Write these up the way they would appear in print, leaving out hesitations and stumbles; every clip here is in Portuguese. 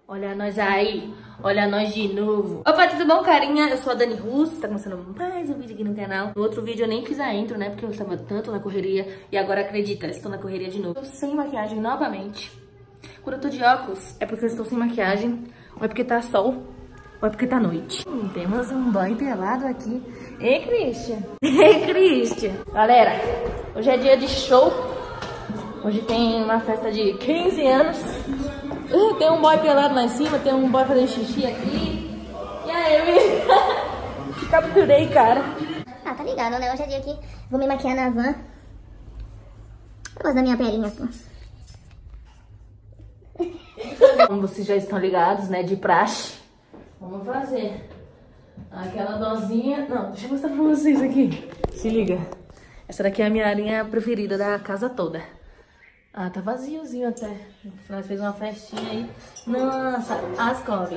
Olha nós aí, olha nós de novo. Opa, tudo bom, carinha? Eu sou a Dani Russo, tá começando mais um vídeo aqui no canal. No outro vídeo eu nem fiz a intro, né, porque eu estava tanto na correria. E agora, acredita, estou na correria de novo. Tô sem maquiagem novamente. Quando eu tô de óculos, é porque eu estou sem maquiagem, ou é porque tá sol, ou é porque tá noite. Temos um boy pelado aqui. Ei, Christian. Ei, Christian. Galera, hoje é dia de show. Hoje tem uma festa de 15 anos. Tem um boy pelado lá em cima, tem um boy fazendo xixi aqui. E aí, me capturei, cara. Ah, tá ligado, né? Hoje é dia que vou me maquiar na van. Eu gosto da minha pelinha assim. Como vocês já estão ligados, né, de praxe, vamos fazer aquela dosinha. Não, deixa eu mostrar pra vocês aqui. Se liga. Essa daqui é a minha arinha preferida da casa toda. Ah, tá vaziozinho até. Nós fez uma festinha aí. Nossa, as cobras.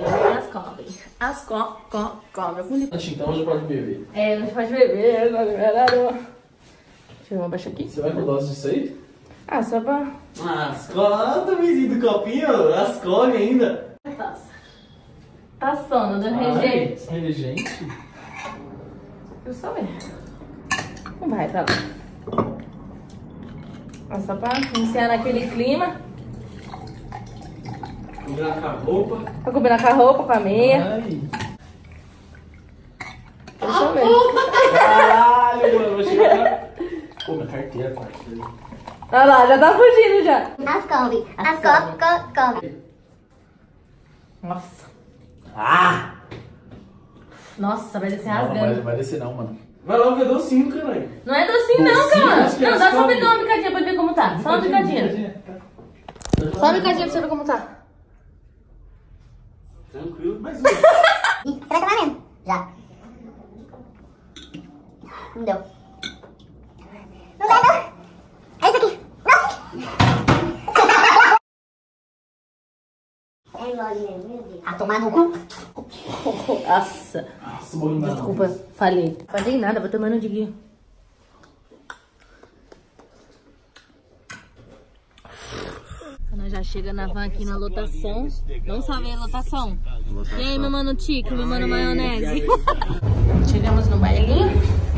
Então hoje pode beber. É, hoje pode beber. Deixa eu abaixar aqui. Você vai com dose disso aí? Ah, só pra... As cobras, vizinho do copinho, as cobras ainda. Nossa. Tá sono, dando rejeito. Regente? Eu só ver. Não vai, tá lá. É só pra iniciar naquele clima. Combinar com a roupa. Pra combinar com a roupa, com a meia. Ai. Deixa eu ver. Caralho, mano, vou chegar lá. Pô, minha carteira, parceiro. Olha lá, já tá fugindo já. As Kombi. As Kombi. Nossa. Ah! Nossa, vai descer Não, rasgando. vai descer não, mano. Vai logo, é docinho, caralho. Não é docinho não, Docinho, cara. acho que é Não, dá só Kombi. pra dar uma bicadinha pra ver como tá. Só uma bicadinha. Só uma bicadinha pra você ver como tá. Tranquilo, mas... Ih, você vai tomar mesmo? Já. Não deu. Não deu, não. É isso aqui. Nossa. É mole mesmo, meu Deus. Ah, tomar no cu. Nossa. Nossa, bom demais. Desculpa, falei. Falei nada, vou tomando de guia. Nós já chega na van aqui na lotação. Vamos saber a lotação. E aí, meu mano Tico, meu mano Maionese. Chegamos no bailinho.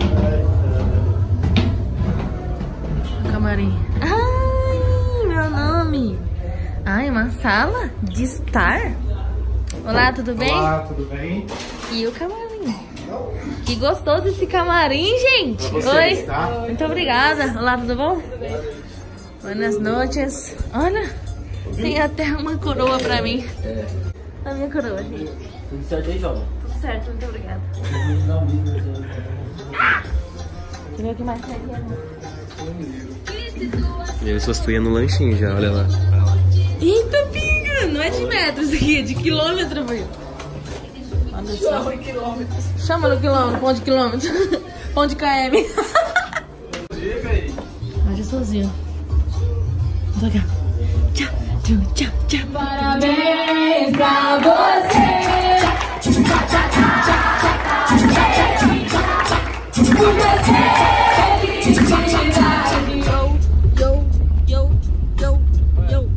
Camarim. Ai, meu nome. Ai, uma sala de estar. Olá, tudo bem? Olá, tudo bem? E o camarim. Que gostoso esse camarim, gente. Pra vocês, Oi. tá? Muito obrigada. Olá, tudo bom? Buenas noites. Olha, tem até uma coroa pra mim. A minha coroa, gente. Tudo certo aí, jovem? Tudo certo, muito obrigada. Deixa eu ver o que mais tem aqui. Eu só estou indo no lanchinho já, olha lá. Eita, pinga! Não é de metros aqui, é de quilômetro, filho. Chama em quilômetros. Chama no quilômetro, pão de quilômetro. Pão de KM. Diga aí. Olha sozinho. Vou aqui. Tchau, tchau, tchau, tchau. Parabéns pra você. Por você felicidade. Yo, yo, yo, yo.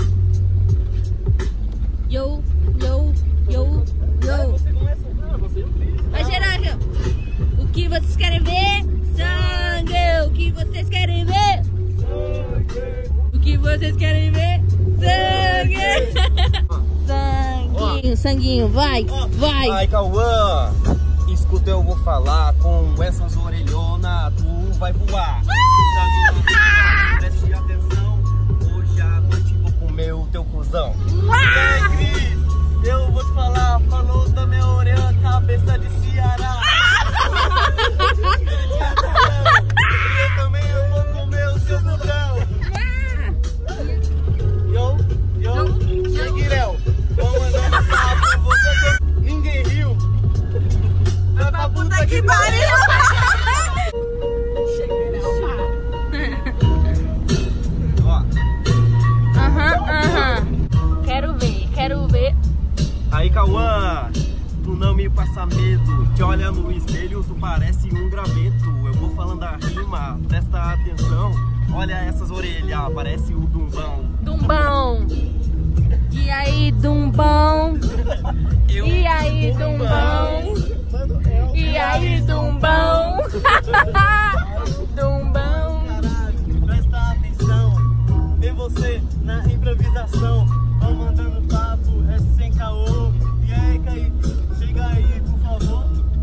Yo, yo, yo, yo. Vai, Gerardo. O que vocês querem ver? Sangue. O que vocês querem ver? O que vocês querem ver? Sangue! Sanguinho, sanguinho, vai, vai! Ai, Cauã, escuta, eu vou falar. Com essas orelhonas, tu vai voar. Preste atenção, hoje à noite vou comer o teu cuzão. Ei, Cris, eu vou te falar. Falou da minha orelha, cabeça de Ceará. Eu também eu vou comer o seu cuzão. Seguirel, vou mandar um papo, você tem... Ninguém riu. Vai pra puta que pariu. Quero ver. Aí, Cauã, tu não me passa medo. Te olha no espelho, tu parece um graveto. Eu vou falando a rima, presta atenção. Olha essas orelhas, parece o Dumbão. Dumbão. E aí, Dumbão? Dumbão. Caralho, presta atenção. Vê você na improvisação. Vão mandando papo, é sem caô. E aí, Kaique, chega aí, por favor.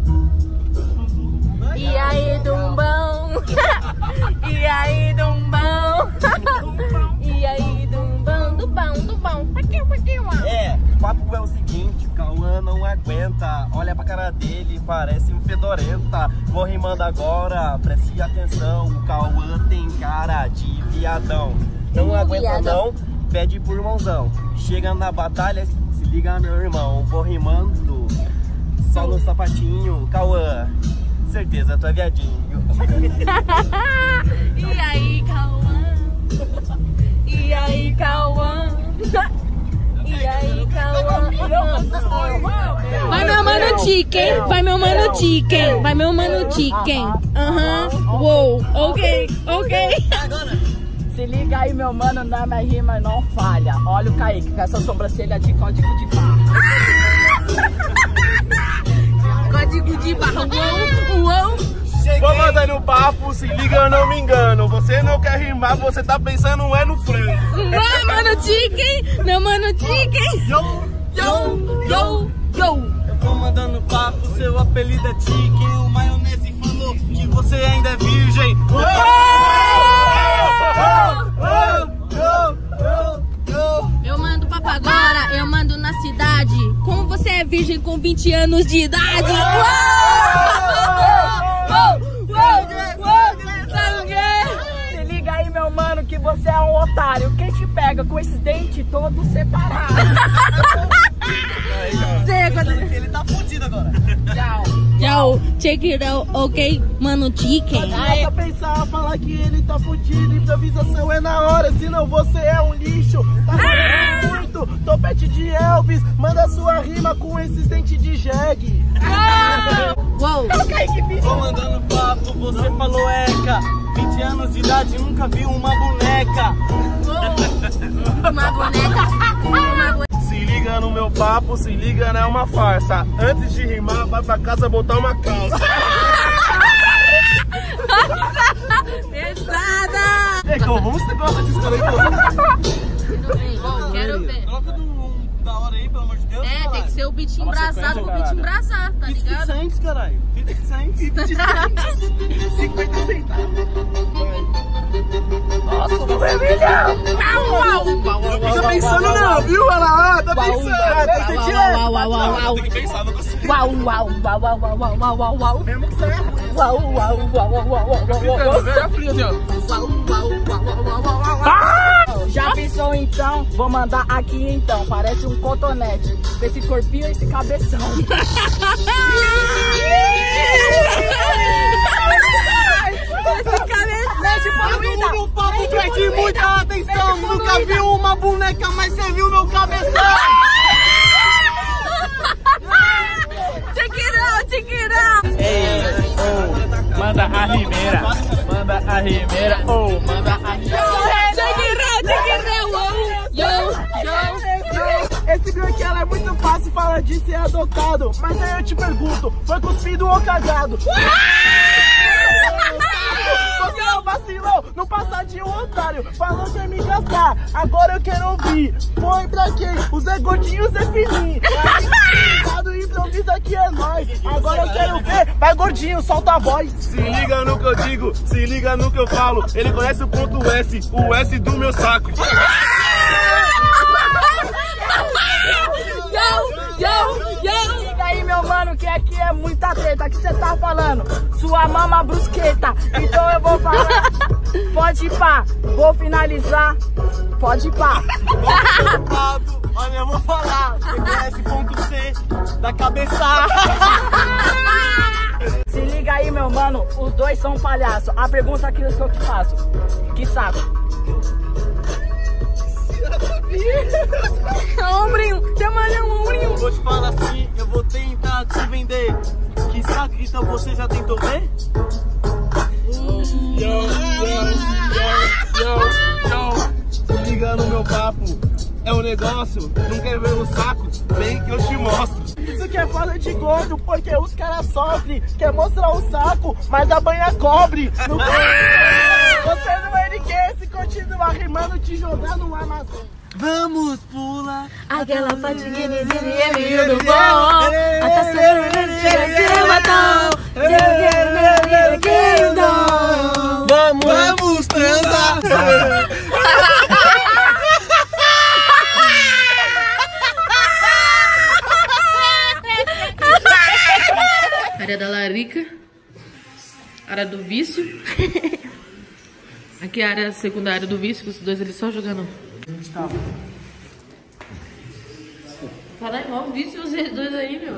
E aí, Dumbão? E aí, Dumbão? E aí, Dumbão? Dumbão. É, o papo é o seguinte, o Cauã não aguenta. Olha pra cara dele, parece um fedorenta. Vou rimando agora, preste atenção. O Cauã tem cara de viadão. Não aguenta não, pede por mãozão. Chega na batalha, se liga meu irmão. Vou rimando, só no sapatinho. Cauã, certeza tu é viadinho. E aí, Cauã? E aí, Cauã? E aí, Cauã? Vai meu mano Chicken, vai meu mano Chicken, vai meu mano Chicken. Uou, ok. Se liga aí, meu mano, na minha rima não falha. Olha o Kaique com essa sobrancelha de código de barra. Código de barra, uou. Vou mandando o papo, se liga, eu não me engano. Você não quer rimar, você tá pensando é no frango. Vai, mano Chicken, meu mano Chicken. Yo. Eu vou mandando papo, seu apelido é Chicken. O maionese falou que você ainda é virgem. Eu mando papo agora, eu mando na cidade. Como você é virgem com 20 anos de idade? Se liga aí, meu mano, que você é um otário. Quem te pega com esses dentes todos separados? Ele tá fudido agora. Tchau, check it out, ok, mano Chicken. Eu pensava falar que ele tá fudido. Improvisação é na hora, senão você é um lixo. Tá falando muito, topete de Elvis. Manda sua rima com esses dentes de jegue. Uou. Vou mandando papo, você falou eca. 20 anos de idade, nunca vi uma boneca. Uma boneca. Se liga no meu papo, se liga, não é uma farsa. Antes de rimar, vai pra casa botar uma calça. Pesada! Vamos ter gosta disso também, Quero ver. Coloca da hora aí, pelo amor de Deus. É, tem que ser o beat embrasado pro beat embrasar, tá 50 ligado? cents, caralho. 50 cents. 50 centavos. Nossa, o bagulho é milhão. Não fica pensando não, viu? Olha lá, tá pensando. Tem que sentir. Tem que pensar, não consigo. Uau. Mesmo que saia ruim. Já pensou então? Vou mandar aqui então. Parece um cotonete. Esse corpinho e esse cabeção. No papo preste muita atenção. Nunca viu uma boneca, mas você viu meu cabeção. Check it out. Ei, oh, manda a rimeira. Manda a rimeira. Oh, manda a rimeira. Check it out. Yo. Esse branquelo é muito fácil falar de ser adotado. Mas aí eu te pergunto, foi cuspido ou cagado? Você não vacilou no passar de um otário. Falou que ia me gastar, agora eu quero ouvir. Foi pra quem? O Zé Gordinho, o Zé Fininho. Improvisa aqui é nóis. Agora eu quero ver. Vai Gordinho, solta a voz. Se liga no que eu digo, se liga no que eu falo. Ele conhece o ponto S, o S do meu saco. Yo. Liga aí, meu mano, que aqui é muita treta. Que você tá falando? Sua mama brusqueta. Então eu vou falar. Pode ir pá. Vou finalizar. Pode ir pá. Olha, eu vou falar. Você conhece ponto C da cabeça. Se liga aí, meu mano. Os dois são palhaços. A pergunta aqui que eu te faço. Que saco? Ombrinho, chama-lhe um ombrinho. Vou te falar assim, eu vou tentar te vender. Que saco, então você já tentou ver? Se liga no meu papo, é um negócio, não quer ver o saco? Vem que eu te mostro. Isso aqui quer falar de gordo, porque os caras sofrem. Quer mostrar o saco, mas a banha cobre. Não você não é ninguém se continuar rimando, te jogar no armazém. Vamos pular aquela patinha de dinheiro do bom. A taça de batom. Vamos transar. Área da larica. Área do vício. Aqui é a área secundária do vício, os dois eles só jogando. Caralho, mal vício vocês dois aí, meu.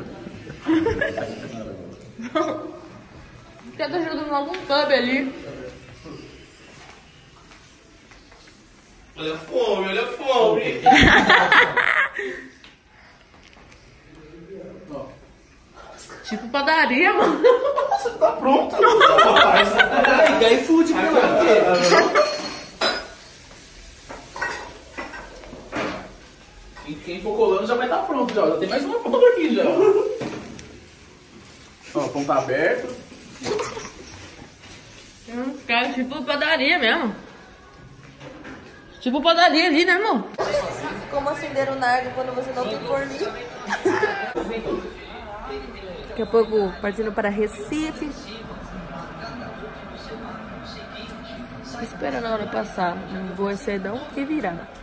Quer tá jogando algum clube ali? Olha a fome, olha a fome. Tipo padaria, mano. Você tá pronto? Rapaz, peraí, iFood, cara. E quem for colando já vai estar pronto já. Já tem mais uma ponta aqui já. Ó, a ponta aberta. Cara, tipo padaria mesmo. Tipo padaria ali, né, irmão? Como acender o nardo quando você não tem forninho? Daqui a pouco partindo para Recife. Esperando a hora passar. Um voo cedão que virar.